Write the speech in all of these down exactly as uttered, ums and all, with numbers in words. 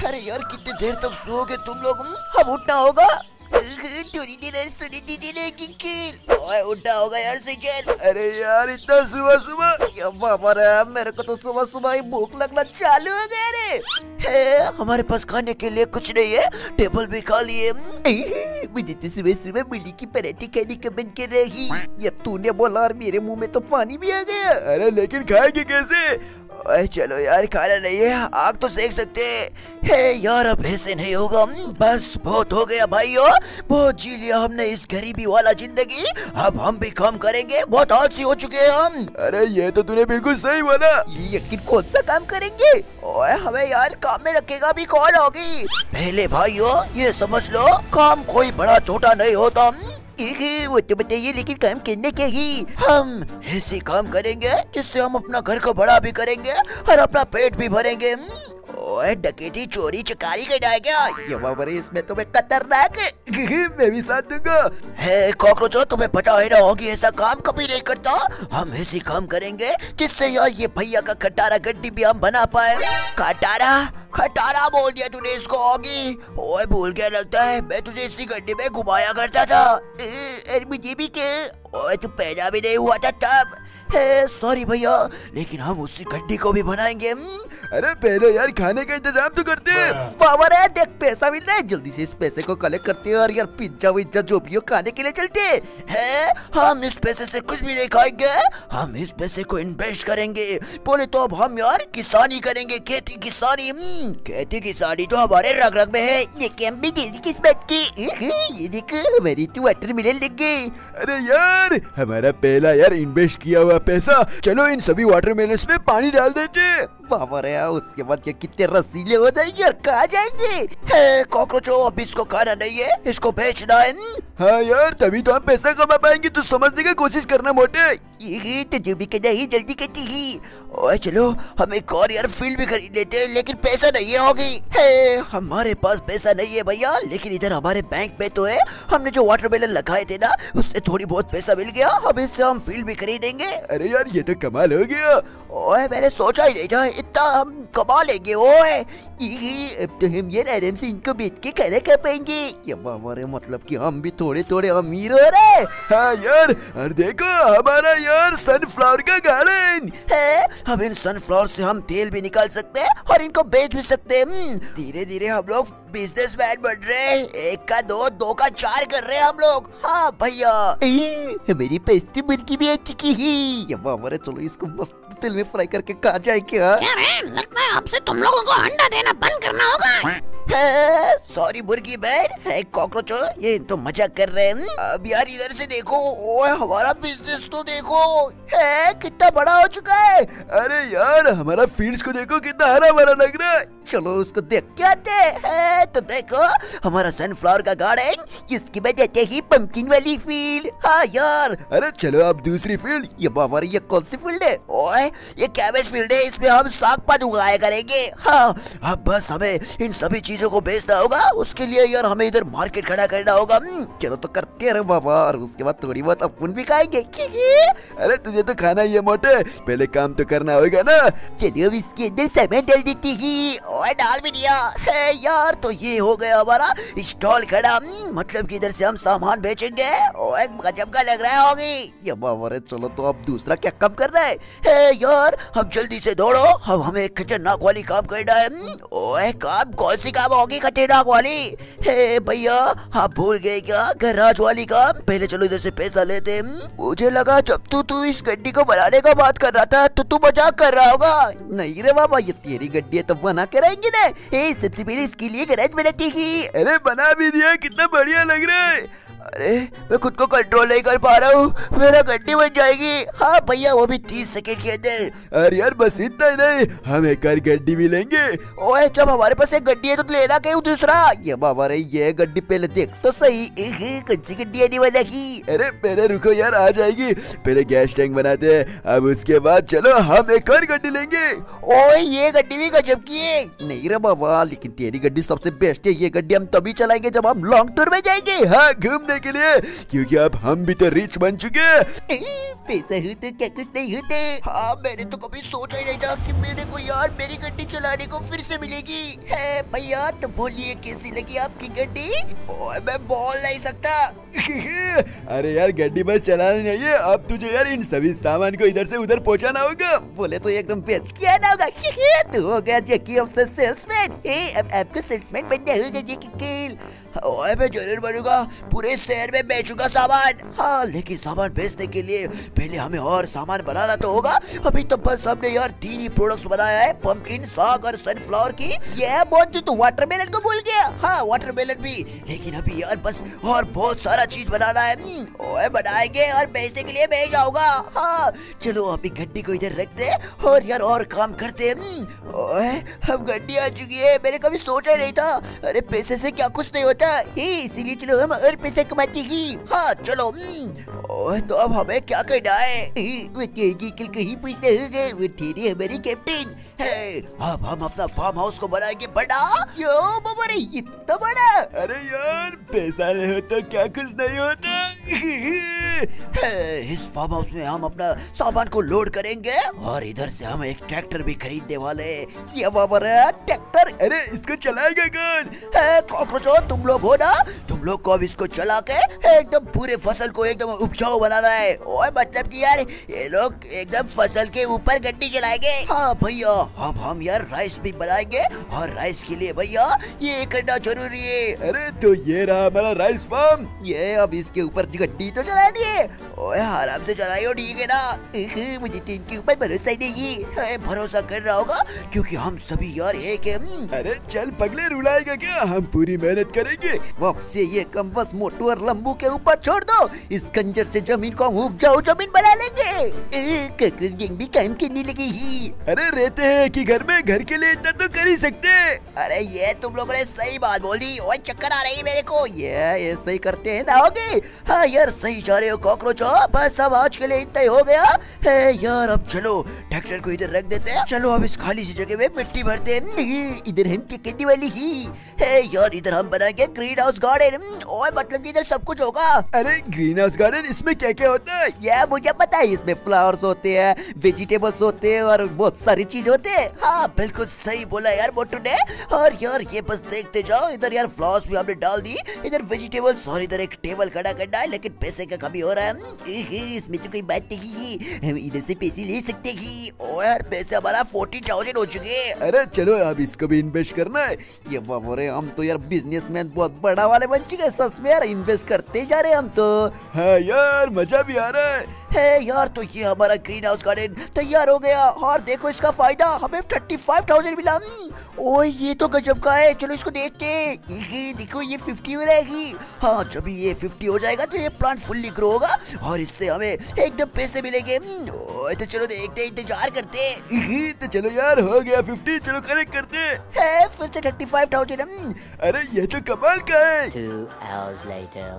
अरे यार कितनी देर तक सोओगे तुम लोग? अब उठना होगा। थोड़ी देर सोने दीदी ने खेल। ओए उठा होगा यार सिकल। अरे यार इतना सुबह सुबह। या बाबा रे, मेरे को तो सुबह सुबह ही भूख लगना चालू हो गया रे। है, हमारे पास खाने के लिए कुछ नहीं है, टेबल भी खाली है। मुझे तो सुबह सुबह मूली की पराठे खाने का मन कर रही। या तूने बोला और मेरे मुंह में तो पानी भी आ गया। अरे लेकिन खाएंगे कैसे? ओए चलो यार, खाना नहीं है, आग तो सेक सकते हैं यार। अब ऐसे नहीं होगा, बस बहुत हो गया भाइयों, बहुत जी लिया हमने इस गरीबी वाला जिंदगी। अब हम भी काम करेंगे, बहुत आलसी हो चुके हैं हम। अरे ये तो तूने बिल्कुल सही बोला। लेकिन कौन सा काम करेंगे? ओए हमें यार काम में रखेगा भी कौन होगी? पहले भाइयों ये समझ लो, काम कोई बड़ा छोटा नहीं होता। वो तो बताइए, लेकिन काम करने क्या ही? हम ऐसे काम करेंगे जिससे हम अपना घर को बड़ा भी करेंगे और अपना पेट भी भरेंगे। ओए डकैती चोरी चकारी करना है क्या? ये बाबा रे, इसमें तुम्हें खतरनाक है। मैं भी साथ दूंगा। है कॉकरोचो, तुम्हें पता है ना होगी, ऐसा काम कभी नहीं करता। हम ऐसे काम करेंगे जिससे यार ये भैया का खटारा गड्डी भी हम बना पाए। खटारा खटारा बोल दिया तूने इसको होगी। ओए भूल गया लगता है, मैं तुझे इसी गड्डी में घुमाया करता था। अरे मुझे भी क्या? ओए तू पैदा भी नहीं हुआ था तब। सॉरी भैया, लेकिन हम उसी गड्डी को भी बनाएंगे। अरे पहले यार खाने का इंतजाम तो करते हैं। पावर है, देख पैसा मिल रहा है, जल्दी से इस पैसे को कलेक्ट करते हैं और यार पिज्जा विज्जा जो भी हो खाने के लिए चलते हैं। हम इस पैसे से कुछ भी नहीं खाएंगे, हम इस पैसे को इन्वेस्ट करेंगे। बोले तो अब हम यार किसानी करेंगे, खेती किसानी। खेती किसानी तो हमारे रग रग में है। ये कैंप भी जल्दी किस बात की? ये देखो हमारी तो वाटर मिलन लग गई। अरे यार हमारा पहला यार इन्वेस्ट किया हुआ पैसा, चलो इन सभी वाटरमेलन्स में पानी डाल देते। बाबा रे, उसके बाद ये कितने रसीले हो जाएंगे और कहाँ जाएंगे? कॉकरोचो अब इसको खाना नहीं है, इसको बेचना है। हाँ यार, तभी तो हम पैसा कमा पाएंगे। तो समझने की कोशिश करना मोटे। ये तो जो भी करना ही जल्दी करती ही। ओए चलो हम एक और यार फील्ड भी खरीद लेते हैं, लेकिन पैसा नहीं है होगी। है, हमारे पास पैसा नहीं है भैया, लेकिन इधर हमारे बैंक में तो है। हमने जो वाटरमेलन लगाए थे ना, उससे थोड़ी बहुत पैसा मिल गया। अब इससे हम फील्ड भी खरीदेंगे। अरे यार ये तो कमाल हो गया। ओए मैंने सोचा ही नहीं था इतना हम कमा लेंगे। ओए अब तो हम यार आराम से इनको बेच के खाना खा पाएंगे। ये बाबा रे, मतलब कि हम भी थोड़े थोड़े अमीर हो रहे। हाँ यार, और देखो हमारा यार सनफ्लावर का गार्डन है। अब इन सनफ्लावर से हम तेल भी निकाल सकते हैं और इनको बेच भी सकते हैं। धीरे धीरे हम लोग बिजनेसमैन बन रहे हैं। एक का दो, दो का चार कर रहे हैं हम लोग। हाँ भैया, हमारी पेस्टी मुर्गी भी आ चुकी है। ये बाबा रे, चलो इसको मस्त तेल में फ्राई करके खा जाए क्या? लगता है आपसे तुम लोगों को अंडा देना बंद करना होगा। सॉरी मुर्गी बहन। है कॉकरोचो, ये तो मजाक कर रहे हैं। अब यार इधर से देखो, ओए हमारा बिजनेस तो देखो है कितना बड़ा हो चुका है। अरे यार हमारा फील्ड्स को देखो कितना हरा भरा लग रहा है। चलो उसको देख के आते हैं। तो देखो हमारा सनफ्लावर का गार्डन, इसकी वजह से ही पंपकिन वाली फील्ड। हाँ यार। अरे चलो अब दूसरी फील्ड। ये बाबा, ये कौन सी फील्ड है? ओए ये कैबेज फील्ड है, इसमें हम साग पात उगाया करेंगे। हाँ, अब बस हमें इन सभी चीजों को बेचना होगा। उसके लिए यार हमें इधर मार्केट खड़ा करना होगा। चलो तो करते रहे बाबा, और उसके बाद थोड़ी बहुत अपन भी खाएंगे। अरे तुझे तो खाना ही है मोटे, पहले काम तो करना होगा ना। चलिए अब इसके अंदर सामान डाल देती ही। ओए डाल भी दिया है यार। तो ये हो गया हमारा स्टॉल खड़ा, मतलब कि इधर से हम सामान बेचेंगे। ओए गजब का लग रहा होगी। ये बाबा रे, चलो तो अब दूसरा क्या काम कर रहा है? है यार अब जल्दी से दौड़ो, अब हमें खतरनाक वाली काम करना है। ओए काम कौन सी काम होगी खतरनाक वाली? हे भैया, आप भूल गए क्या गैराज वाली काम? पहले चलो इधर से पैसा लेते। मुझे लगा जब तू तू इस गड्डी को बनाने का बात कर रहा था तो तू मजाक कर रहा होगा। नहीं रे बाबा, ये तेरी गड्डी है तो बना के रहेंगे ना। ए, सबसे पहले इसके लिए गैराज बनाती ही। अरे बना भी दिया, कितना बढ़िया लग रहा है। अरे मैं खुद को कंट्रोल नहीं कर पा रहा हूँ, मेरा गड्डी बन जाएगी। हाँ भैया, वो भी तीस सेकंड के अंदर। अरे यार बस इतना ही नहीं, हम एक और गड्डी भी लेंगे। ओए जब हमारे पास एक गड्डी है तो लेना क्यों दूसरा? ये बाबा रे, ये गड्डी पहले देख तो सही, कौन सी गड्डी आने वाला की? अरे पहले रुको यार, आ जाएगी। पहले गैस टैंक बनाते हैं, अब उसके बाद चलो हम एक और गड्डी लेंगे। ओए ये गड्डी भी गजब की है। नहीं रे बाबा, लेकिन तेरी गड्डी सबसे बेस्ट है। ये गड्डी हम तभी चलाएंगे जब हम लॉन्ग टूर में जाएंगे। हाँ, घूमने के लिए, क्योंकि अब हम भी तो रिच बन चुके हैं। पैसा हो तो क्या कुछ नहीं होता। हाँ मैंने तो कभी सोचा ही नहीं था भैया कि मेरे को यार मेरी गड्डी चलाने को फिर से मिलेगी। है भैया तो बोलिए कैसी लगी आपकी गड्डी? ओए मैं बोल नहीं सकता। अरे यार गड्डी बस चलाना नहीं है, अब तुझे यार इन सभी सामान को इधर से उधर पहुंचाना होगा। बोले तो एकदम बेच किया ना होगा। तू हो गया जैकी ऑफ द सेल्समैन। ए अब आपको सेल्समैन बनना होगा जैकी केल। ओए मैं जरूर बनूंगा, पूरे शहर में बेचूंगा सामान। हाँ लेकिन सामान बेचने के लिए पहले हमें और सामान बनाना तो होगा। अभी तो बस हमने यार तीन ही प्रोडक्ट्स बनाया है, पंपकिन, साग और सनफ्लावर की। ये बहुत तू वाटरमेलन को भूल गया। हाँ वाटरमेलन भी, लेकिन अभी यार बस और बहुत सारा चीज बनाना है। ओए बनाएंगे और बेचने के लिए भेज जाऊंगा। हाँ चलो अभी गड्डी को इधर रख दे और यार और काम करते हैं। ओए अब गड्डी आ चुकी है, मैंने कभी सोचा नहीं था। अरे पैसे से क्या कुछ नहीं होता, इसीलिए चलो हम और पैसे कमाते ही। हाँ चलो। ओए तो अब हमें क्या करना है? वो तेजी कल कहीं पूछते होंगे, वो तेरे हमारे कैप्टन है। अब हम अपना फार्म हाउस को बनाएंगे बड़ा। क्यों बाबा रे इतना बड़ा? अरे यार पैसा नहीं होता क्या कुछ नहीं होता। इस फार्म हाउस में हम अपना सामान को लोड करेंगे और इधर से हम एक ट्रैक्टर भी खरीदने वाले। ये बाबा रे ट्रैक्टर। अरे इसको चलाएगा कौन? कॉकरोचो तुम लोग हो ना, तुम लोग को अब इसको चला के एकदम पूरे फसल को एकदम उपजाऊ बनाना है। ओए मतलब कि यार ये लोग एकदम फसल के ऊपर गड्डी चलाएंगे। हाँ भैया अब हम यार राइस भी बनाएंगे और राइस के लिए भैया ये करना जरूरी है। अरे तो ये रहा हमारा राइस फार्म। ये अब इसके ऊपर गड्डी तो चलानी है। ओए आराम से चलाइयो ठीक है ना। मुझे तो इनके ऊपर भरोसा ही नहीं है। भरोसा कर रहा होगा क्योंकि हम सभी यार एक है। अरे चल पगले रुलाएगा क्या, हम पूरी मेहनत करेंगे। अब से ये कम बस मोटू और लंबू के ऊपर छोड़ दो, इस कंजर से जमीन को हम उपजाऊ जमीन बना लेंगे। कॉकरोच गैंग भी काम करने लगेगी। अरे रहते हैं कि घर में, घर के लिए इतना तो कर ही सकते। अरे ये तुम लोगों ने सही बात बोल दी। ओए चक्कर आ रही है मेरे को। ये ये सही करते हैं ना होगे। हाँ यार सही जा रहे हो कॉकरोच। बस अब आज के लिए इतना ही हो गया है यार। अब चलो ट्रैक्टर को इधर रख देते हैं। चलो अब इस खाली सी जगह में मिट्टी भरते हैं। इधर हम क्या करने वाली ही है यार, इधर हम बनाएंगे ग्रीन हाउस गार्डन। ओए मतलब कि इधर सब कुछ होगा। अरे ग्रीन हाउस गार्डन इसमें क्या क्या होता है? ये मुझे पता है, इसमें फ्लावर्स होते हैं, वेजिटेबल्स होते हैं और बहुत सारी चीज होते हैं। हाँ बिल्कुल सही बोला यार मोटू ने। और यार ये बस देखते जाओ, इधर यार फ्लावर्स भी हमने डाल दी, इधर वेजिटेबल्स और इधर एक टेबल खड़ा करना है। लेकिन पैसे का कमी हो रहा है। इसमें तो कोई बात नहीं, हम इधर से पैसे ले सकते हैं। और यार पैसे हमारा फोर्टी थाउजेंड हो चुके हैं। अरे चलो अब इसको भी इन्वेस्ट करना है। ये बाबा रे हम तो यार बिजनेसमैन बहुत बड़ा वाले बन चुके हैं। सच में यार इन्वेस्ट करते जा रहे हैं हम तो। हाँ यार मजा भी आ रहा है। है यार तो ये हमारा ग्रीन हाउस गार्डन तैयार हो गया। और देखो इसका फायदा, हमें थर्टी फाइव थाउजेंड मिला। ओए ये तो गजब का है, चलो इसको देखते हैं। देखो ये फिफ्टी हो रहेगी। हाँ जब ये फिफ्टी हो जाएगा तो ये प्लांट फुल्ली ग्रो होगा और इससे हमें एकदम पैसे मिलेंगे। ओए तो चलो देखते इंतजार करते हैं। तो चलो यार हो गया फिफ्टी, चलो कलेक्ट करते हैं फिर से थर्टी फाइव थाउजेंड। अरे ये तो कमाल का है। Two hours later.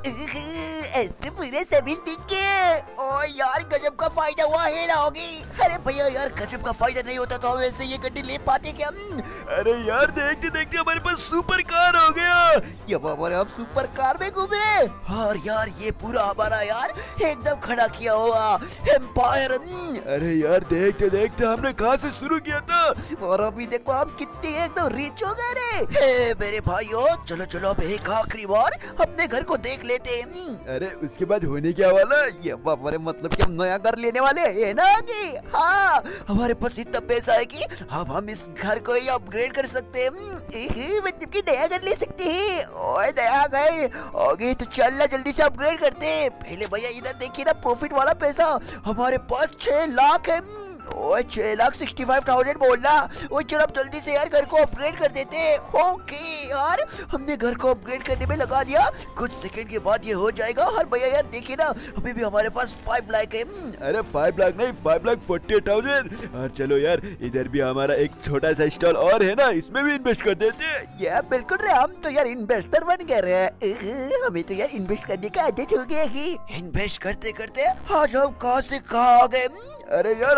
ऐसे पूरे जमीन बिक गए। ओ यार गजब का फायदा हुआ है ना होगी। अरे भैया यार गजब का फायदा नहीं होता तो हम ऐसे ये गड्डी ले पाते क्या? अरे यार देखते देखते हमारे पास सुपर कार हो गया। ये बाबा रे, अब सुपर कार में घूम रहे। और यार ये पूरा हमारा यार एकदम खड़ा किया हुआ एम्पायर। अरे यार देखते देखते हमने कहाँ से शुरू किया था और अभी देखो हम कितने एकदम रिच हो गए रे। हे मेरे भाइयों चलो चलो अब एक आखिरी बार अपने घर को देख लेते हैं। अरे उसके बाद होने क्या वाला? ये बाबा रे मतलब कि हम नया घर लेने वाले हैं ना कि हाँ हमारे पास इतना पैसा है कि अब हम इस घर को ही अपग्रेड कर सकते हैं। मतलब कि नया घर ले सकते हैं। ओए नया घर ओके तो चलना जल्दी से अपग्रेड करते हैं। पहले भैया इधर देखिए ना, प्रॉफिट वाला पैसा हमारे पास छह लाख है। ओए छह लाख सिक्सटी फाइव थाउजेंड बोलना। ओए चलो अब जल्दी से यार घर को अपग्रेड कर देते हैं। ओके यार हमने घर को अपग्रेड करने में लगा दिया, कुछ सेकंड के बाद ये हो जाएगा। और भैया यार देखिए ना अभी भी हमारे पास फाइव लाख है। अरे फाइव लाख नहीं, five lakh forty eight thousand. और चलो यार इधर भी हमारा एक छोटा सा स्टॉल और है ना, इसमें भी इन्वेस्ट कर देते हैं। यार बिल्कुल रे, हम तो यार इन्वेस्टर बन गए रहे। हमें तो यार इन्वेस्ट करने का आदत हो गया कि इन्वेस्ट करते करते आज हम कहाँ से कहाँ आ गए। अरे यार हमारे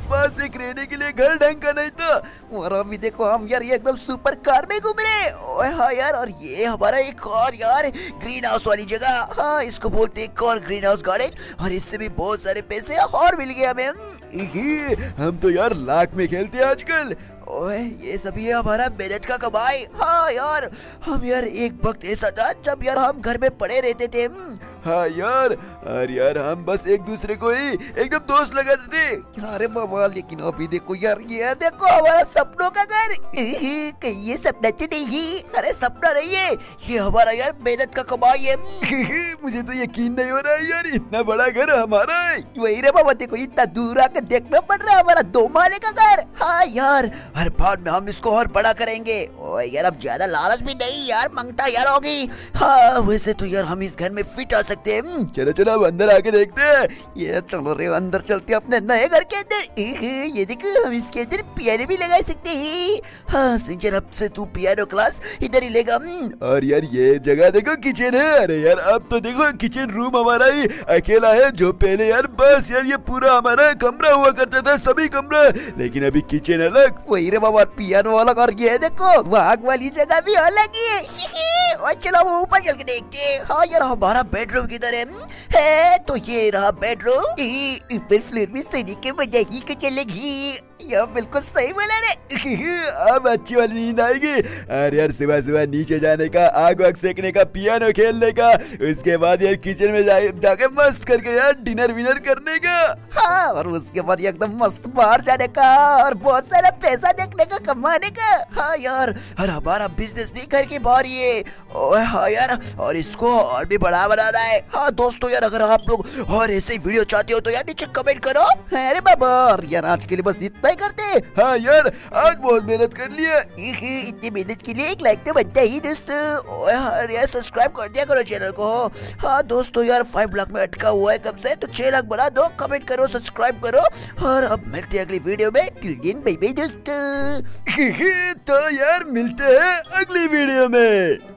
पास एक रहने के लिए घर ढंग का नहीं था। और अभी देखो हम यार ये एकदम सुपर कार में घूम रहे। ओए हाँ यार, और ये हमारा एक और यार ग्रीन हाउस वाली जगह, हाँ इसको बोलते हैं एक और ग्रीन हाउस गार्डन, और इससे भी बहुत सारे पैसे और मिल गए हमें। इही, हम तो यार लाख में खेलते हैं आजकल। ओए ये सभी है हमारा मेहनत का कमाई। हाँ यार, हम यार एक वक्त ऐसा था जब यार हम घर में पड़े रहते थे। हाँ यार, और यार हम बस एक दूसरे को ही एकदम दोस्त लगाते थे। अरे बाबा, लेकिन अभी देखो यार, ये देखो हमारा सपनों का घर। कहीं ये सपना तो नहीं, अरे सपना नहीं है, ये हमारा यार मेहनत का कमाई है। मुझे तो यकीन नहीं हो रहा है यार, इतना बड़ा घर हमारा है। वही रे बाबा, देखो इतना दूर आकर देखना पड़ रहा है हमारा दो माले का घर। हाँ यार, हर बाद में हम इसको और बड़ा करेंगे। ओए यार, अब ज्यादा लालच भी नहीं यार, मंगता यार होगी। हाँ वैसे तो यार हम इस घर में फिट आ सकते हैं। चलो चलो अब अंदर आके देखते हैं। ये चलो रे, अंदर चलते हैं अपने नए घर के अंदर। ये देखो हम इसके अंदर पियानो भी लगा सकते हैं। हाँ सिंचन, अब से तू पियानो क्लास इधर ही लेगा। और यार ये जगह देखो, किचन है। अरे यार अब तो देखो किचन रूम हमारा ही अकेला है, जो पहले यार बस यार ये पूरा हमारा कमरा हुआ करता था, सभी कमरा, लेकिन अभी किचन अलग। वही रे बाबा, पियानो अलग, और ये देखो वाग वाली जगह भी अलग ही है। और चलो वो ऊपर चल के देखते हैं। हाँ यार, हमारा बेडरूम किधर है? है तो ये रहा बेडरूम। ऊपर फ्लोर में सोने के मजा ही कुछ अलग ही। यह बिल्कुल सही बोला रे। अब अच्छी वाली नींद आएगी। अरे यार सुबह सुबह नीचे जाने का, आग वाग सेकने का, पियानो खेलने का, उसके बाद यार किचन में जा, जाके मस्त करके यार डिनर विनर करने का। हाँ, और उसके बाद एकदम मस्त बाहर जाने का, और बहुत सारा पैसा देखने का, कमाने का। हाँ यार, और हमारा बिजनेस भी घर के बाहर ही है। ओए हाँ यार, और इसको और भी बड़ा बनाना है। हाँ दोस्तों यार, अगर आप लोग और ऐसे वीडियो चाहते हो तो यार नीचे कमेंट करो। अरे बाबा, यार आज के लिए बस इतना ही करते। हाँ यार, आज बहुत मेहनत कर लिया। इतनी मेहनत के लिए एक लाइक तो बनता ही दोस्तों। ओए हाँ यार, सब्सक्राइब कर दिया करो चैनल को। हाँ दोस्तों यार, फाइव लाख में अटका हुआ है कब से, तो छह लाख बना दो, कमेंट करो, सब्सक्राइब करो, और अब मिलते हैं अगली वीडियो में। टिल देन बाय बाय दोस्तों। तो यार मिलते हैं अगली वीडियो में।